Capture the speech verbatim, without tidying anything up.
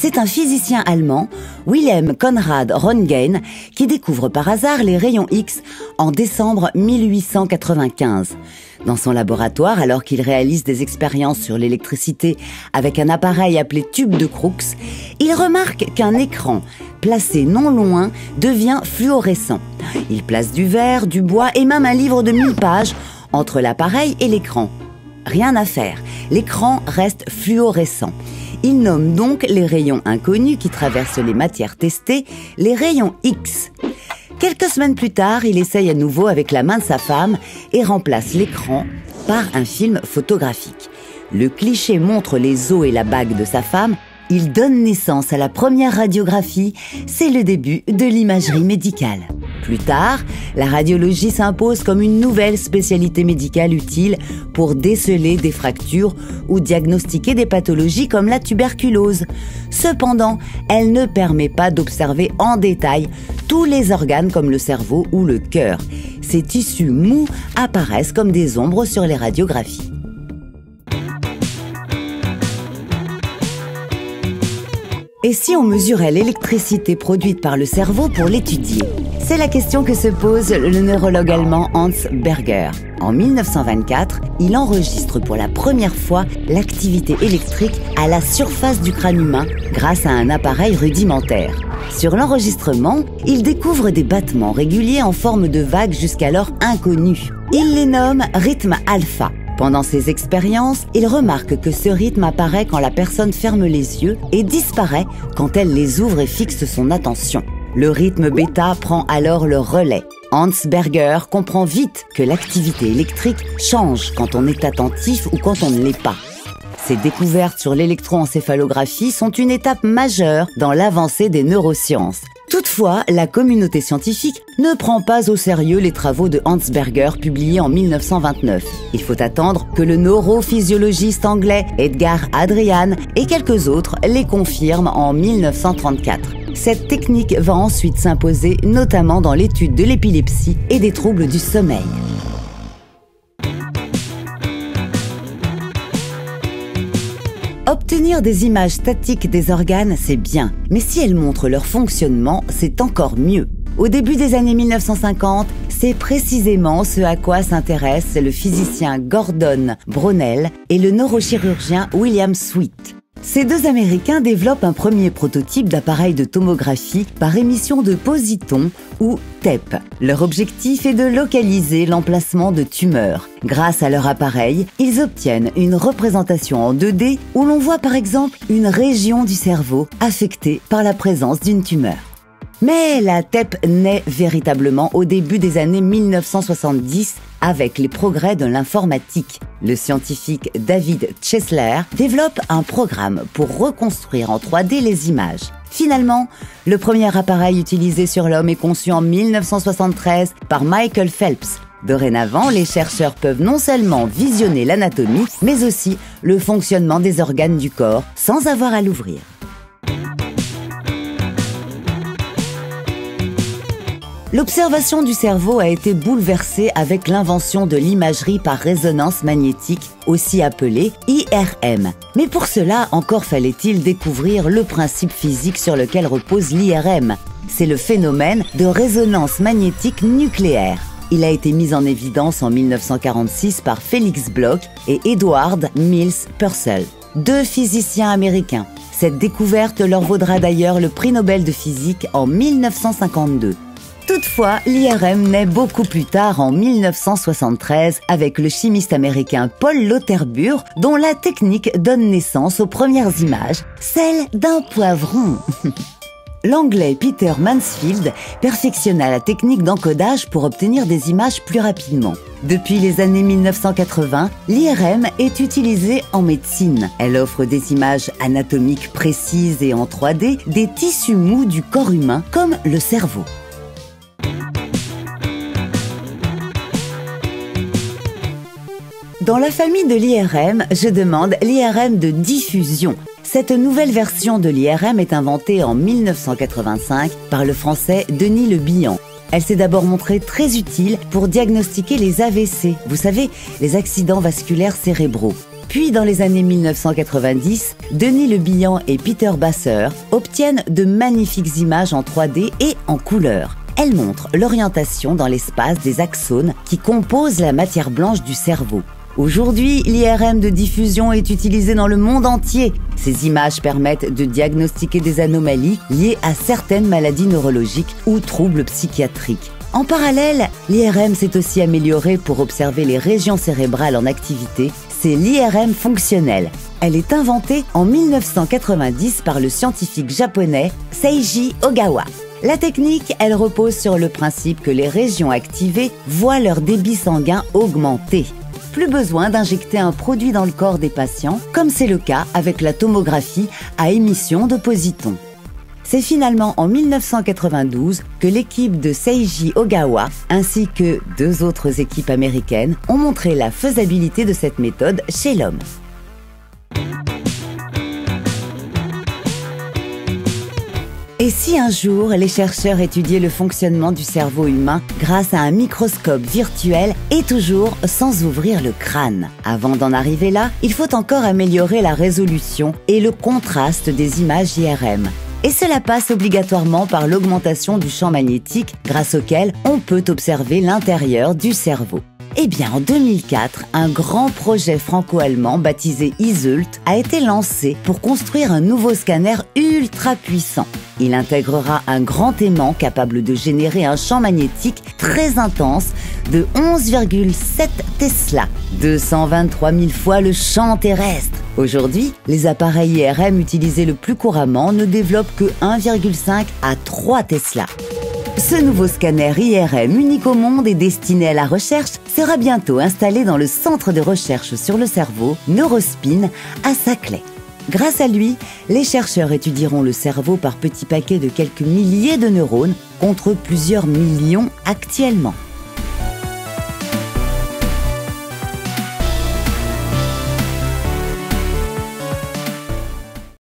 C'est un physicien allemand, Wilhelm Conrad Röntgen, qui découvre par hasard les rayons X en décembre mille huit cent quatre-vingt-quinze. Dans son laboratoire, alors qu'il réalise des expériences sur l'électricité avec un appareil appelé tube de Crookes, il remarque qu'un écran placé non loin devient fluorescent. Il place du verre, du bois et même un livre de mille pages entre l'appareil et l'écran. Rien à faire, l'écran reste fluorescent. Il nomme donc les rayons inconnus qui traversent les matières testées les rayons X. Quelques semaines plus tard, il essaye à nouveau avec la main de sa femme et remplace l'écran par un film photographique. Le cliché montre les os et la bague de sa femme. Il donne naissance à la première radiographie. C'est le début de l'imagerie médicale. Plus tard, la radiologie s'impose comme une nouvelle spécialité médicale utile pour déceler des fractures ou diagnostiquer des pathologies comme la tuberculose. Cependant, elle ne permet pas d'observer en détail tous les organes comme le cerveau ou le cœur. Ces tissus mous apparaissent comme des ombres sur les radiographies. Et si on mesurait l'électricité produite par le cerveau pour l'étudier? C'est la question que se pose le neurologue allemand Hans Berger. En mille neuf cent vingt-quatre, il enregistre pour la première fois l'activité électrique à la surface du crâne humain grâce à un appareil rudimentaire. Sur l'enregistrement, il découvre des battements réguliers en forme de vagues jusqu'alors inconnues. Il les nomme rythme alpha. Pendant ses expériences, il remarque que ce rythme apparaît quand la personne ferme les yeux et disparaît quand elle les ouvre et fixe son attention. Le rythme bêta prend alors le relais. Hans Berger comprend vite que l'activité électrique change quand on est attentif ou quand on ne l'est pas. Ces découvertes sur l'électroencéphalographie sont une étape majeure dans l'avancée des neurosciences. Toutefois, la communauté scientifique ne prend pas au sérieux les travaux de Hans Berger publiés en mille neuf cent vingt-neuf. Il faut attendre que le neurophysiologiste anglais Edgar Adrian et quelques autres les confirment en mille neuf cent trente-quatre. Cette technique va ensuite s'imposer notamment dans l'étude de l'épilepsie et des troubles du sommeil. Obtenir des images statiques des organes, c'est bien, mais si elles montrent leur fonctionnement, c'est encore mieux. Au début des années mille neuf cent cinquante, c'est précisément ce à quoi s'intéressent le physicien Gordon Brownell et le neurochirurgien William Sweet. Ces deux Américains développent un premier prototype d'appareil de tomographie par émission de positons ou T E P. Leur objectif est de localiser l'emplacement de tumeurs. Grâce à leur appareil, ils obtiennent une représentation en deux D où l'on voit par exemple une région du cerveau affectée par la présence d'une tumeur. Mais la T E P naît véritablement au début des années mille neuf cent soixante-dix avec les progrès de l'informatique. Le scientifique David Chesler développe un programme pour reconstruire en trois D les images. Finalement, le premier appareil utilisé sur l'homme est conçu en mille neuf cent soixante-treize par Michael Phelps. Dorénavant, les chercheurs peuvent non seulement visionner l'anatomie, mais aussi le fonctionnement des organes du corps sans avoir à l'ouvrir. L'observation du cerveau a été bouleversée avec l'invention de l'imagerie par résonance magnétique, aussi appelée I R M. Mais pour cela, encore fallait-il découvrir le principe physique sur lequel repose l'I R M. C'est le phénomène de résonance magnétique nucléaire. Il a été mis en évidence en mille neuf cent quarante-six par Felix Bloch et Edward Mills Purcell, deux physiciens américains. Cette découverte leur vaudra d'ailleurs le prix Nobel de physique en mille neuf cent cinquante-deux. Toutefois, l'I R M naît beaucoup plus tard en mille neuf cent soixante-treize avec le chimiste américain Paul Lauterbur, dont la technique donne naissance aux premières images, celles d'un poivron. L'Anglais Peter Mansfield perfectionna la technique d'encodage pour obtenir des images plus rapidement. Depuis les années mille neuf cent quatre-vingts, l'I R M est utilisée en médecine. Elle offre des images anatomiques précises et en trois D des tissus mous du corps humain comme le cerveau. Dans la famille de l'I R M, je demande l'I R M de diffusion. Cette nouvelle version de l'I R M est inventée en mille neuf cent quatre-vingt-cinq par le français Denis Le Bihan. Elle s'est d'abord montrée très utile pour diagnostiquer les A V C, vous savez, les accidents vasculaires cérébraux. Puis, dans les années mille neuf cent quatre-vingt-dix, Denis Le Bihan et Peter Basser obtiennent de magnifiques images en trois D et en couleur. Elles montrent l'orientation dans l'espace des axones qui composent la matière blanche du cerveau. Aujourd'hui, l'I R M de diffusion est utilisé dans le monde entier. Ces images permettent de diagnostiquer des anomalies liées à certaines maladies neurologiques ou troubles psychiatriques. En parallèle, l'I R M s'est aussi améliorée pour observer les régions cérébrales en activité. C'est l'I R M fonctionnelle. Elle est inventée en mille neuf cent quatre-vingt-dix par le scientifique japonais Seiji Ogawa. La technique, elle repose sur le principe que les régions activées voient leur débit sanguin augmenter. Plus besoin d'injecter un produit dans le corps des patients, comme c'est le cas avec la tomographie à émission de positons. C'est finalement en mille neuf cent quatre-vingt-douze que l'équipe de Seiji Ogawa, ainsi que deux autres équipes américaines, ont montré la faisabilité de cette méthode chez l'homme. Et si un jour, les chercheurs étudiaient le fonctionnement du cerveau humain grâce à un microscope virtuel et toujours sans ouvrir le crâne? Avant d'en arriver là, il faut encore améliorer la résolution et le contraste des images I R M. Et cela passe obligatoirement par l'augmentation du champ magnétique grâce auquel on peut observer l'intérieur du cerveau. Eh bien, en deux mille quatre, un grand projet franco-allemand baptisé ISULT a été lancé pour construire un nouveau scanner ultra puissant. Il intégrera un grand aimant capable de générer un champ magnétique très intense de onze virgule sept Tesla, deux cent vingt-trois mille fois le champ terrestre. Aujourd'hui, les appareils I R M utilisés le plus couramment ne développent que un virgule cinq à trois Tesla. Ce nouveau scanner I R M unique au monde et destiné à la recherche sera bientôt installé dans le centre de recherche sur le cerveau Neurospin à Saclay. Grâce à lui, les chercheurs étudieront le cerveau par petits paquets de quelques milliers de neurones contre plusieurs millions actuellement.